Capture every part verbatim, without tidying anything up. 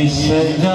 जिस जा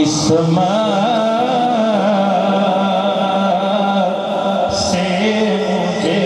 किस्मत से मुझे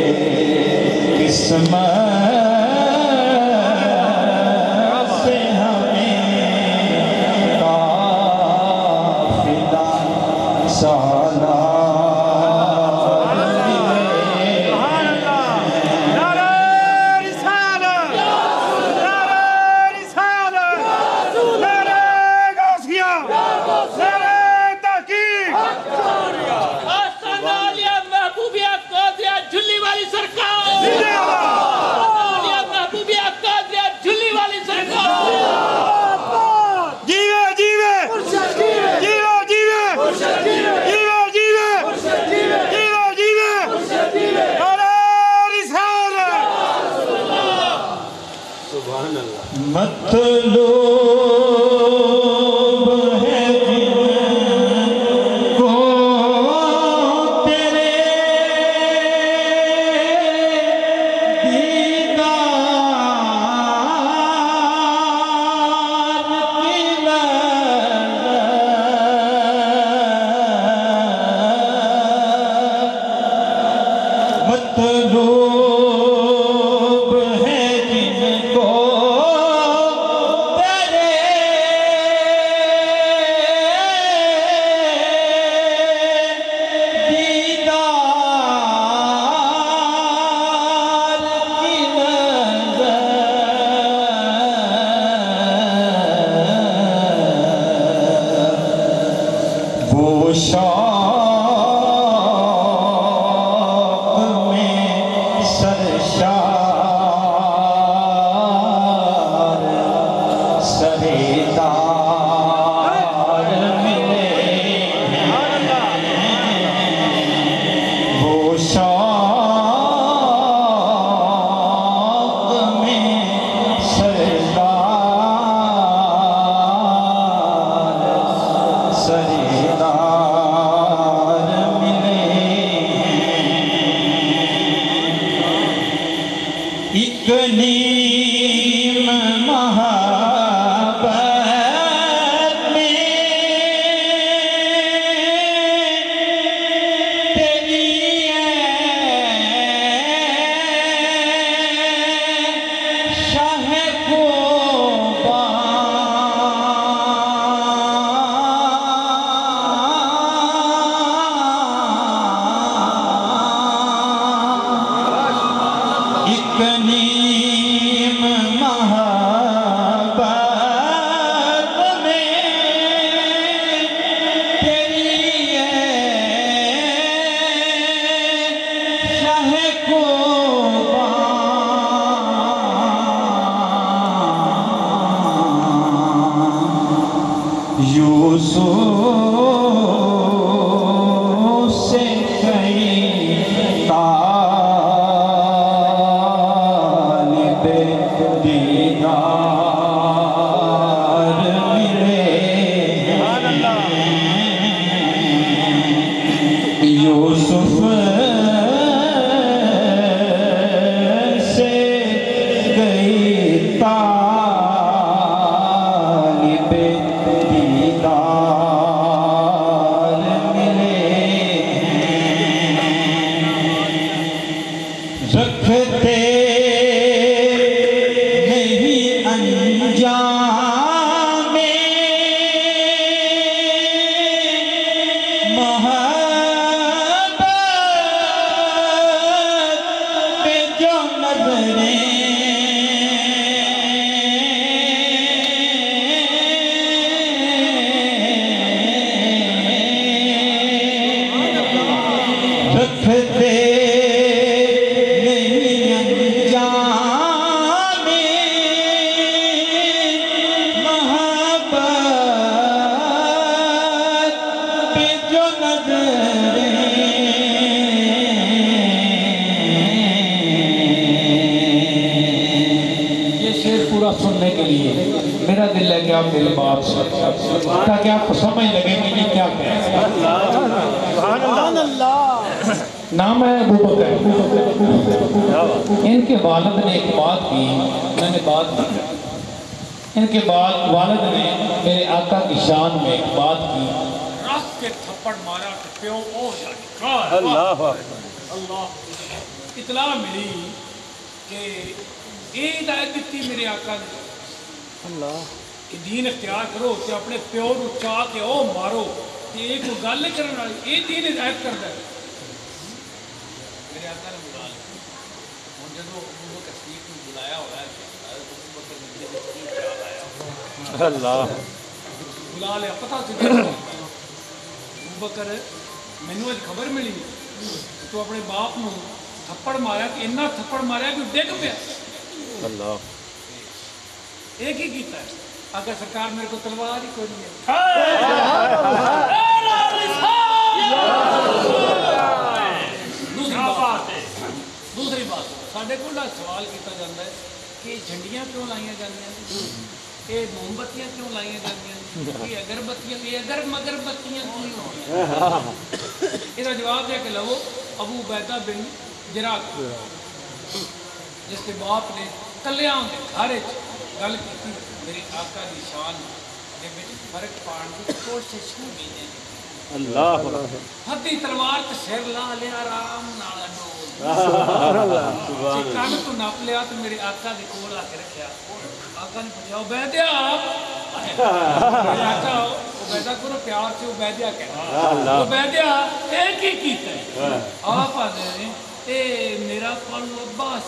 किस्मत से हमें काफिला साला मतलूब है जिनको तेरे दीदार की लज़्ज़त मतलूब है जिनको शौक़ में सरशार सरेदार मिले वो शौक़ में सरदार सरेदार एक नीम मोहब्बत में तेरी शाह को एक नीम मोहब्बत में तेरी शाह को यूसुफ से कई दीदार मिले यूसुफ से गई तालिबे दीदार मिले रखते अंजाम मोहब्बत पे जो नजरें रखते सुनने के लिए मेरा दिल है कि आप मेरे बाप से ताकि आपको समझ लगे कि ये क्या कह नाम है अबू बकर। इनके वालिद ने एक बात की, मैंने बात की इनके बाद वालिद ने मेरे आका की शान में एक बात की, रख के थप्पड़ मारा तो प्यो ओ जाने। अल्लाह अल्लाह इतला मिली कि ये हिदायत दी मेरे आका ने अल्लाह कि दीन इख्तियार करो तो अपने प्यो को चाह के ओ मारो, ये कोई गल नहीं करने वाली, ये दीन हिदायत करता है। मेरे आका ने बुला लिया हूँ जो अबू बकर सिद्दीक को बुलाया हुआ है, अल्लाह बुला लिया, पता अबू बकर मैनू अज खबर मिली तो अपने बाप को थप्पड़ मारा कि इन्ना थप्पड़ मारा कि डिग पिया। अल्लाह एक ही किया है, अगर सरकार मेरे को तलवार ही कोई नहीं है। दूसरी बात दूसरी बात साढ़े को सवाल किया जाता है कि झंडियां क्यों लाइया जांदियां, ये मोमबत्तियां क्यों लाइया जांदियां, ये अगरबत्तियां, ये अगर मगरबत्तियां क्यों होंदियां? इसका जवाब दे के लवो अबू उबैदा बिन जराह, जिसके बाप ने कलियां के घर गल की मेरे आका की शान के फर्क पाने की कोशिश की गई। अल्लाह हदी तलवार ते सिर ला लिया आराम नाल कान तो नप लिया तो मेरे आका के कोल आके रखा। आका ने पूछा उबैदा, आका उबैदा को प्यार से उबैदा कहना, उबैदा ये की कीता है? आप आदे ने ए मेरा पालू अब्बास,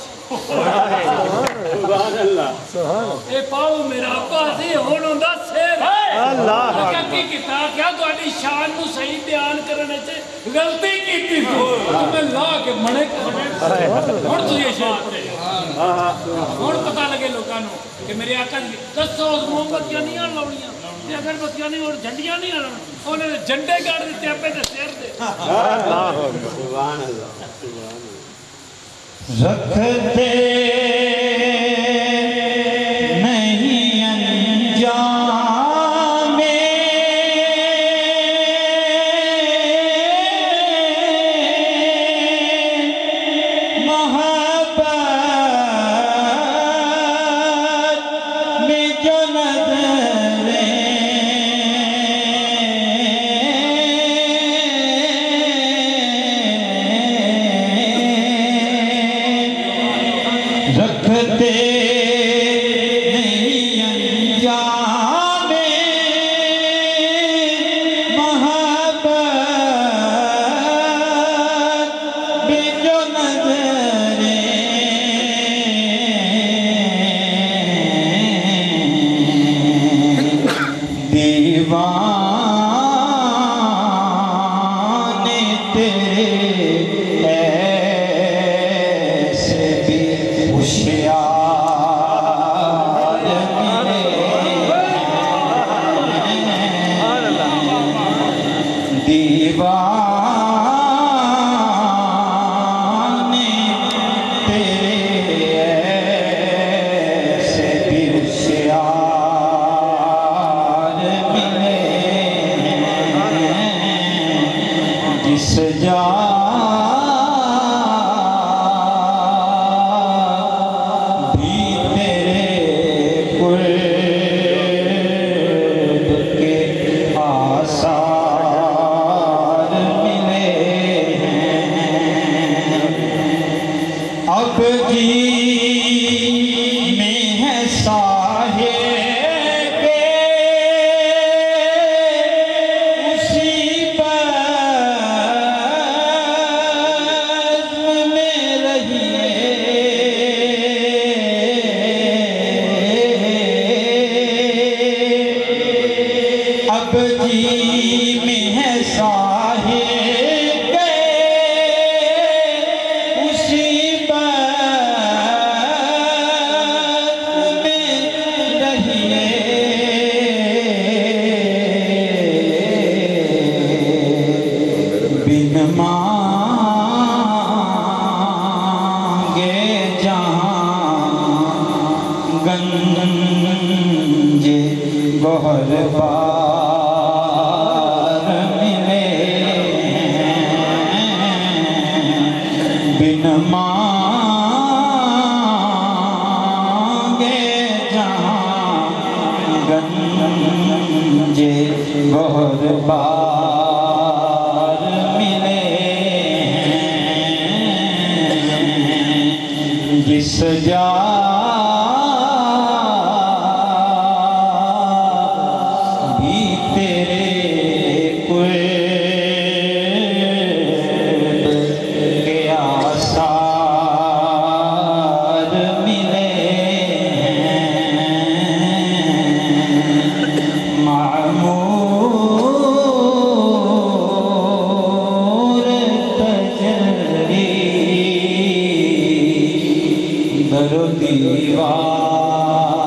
सुभान अल्लाह ए पालू मेरा अब्बास ही हुण हुंदा सिर। अल्लाह क्या की कीता? क्या तुहाडी शान नूं सही बयान करने च गलती कीती तू मैं ला के मणे हुण तू ये शान हुण पता लगे लोकां नूं कि मेरे आका जी दसो मोमबत्तियां नहीं लाउणियां, अगरबत्तियां नहीं और झंडियां नहीं लाउणियां, उन्होंने झंडे गाड़ दिते आपे दे सिर दे। अल्लाह सुभान अल्लाह सुभान रखते नहीं अंजाम मोहब्बत में जो नजरें रखते नहीं अंजाम मोहब्बत में जो नजरें दीवाने तेरे ऐसे भी होशियार मिले दीवाने तेरे ऐसे भी होशियार मिले जिस जा अब जी में है साहिब उसी बज़्म में रहिए अब जी में है साहिब मांगे जहाँ गंजे गौहर बार मिले बिन मांगे जहाँ बहुत बार मिले हैं जिस जा भी तेरे कुर्ब के आसार मिले हैं मामूर तजरी दर दीवार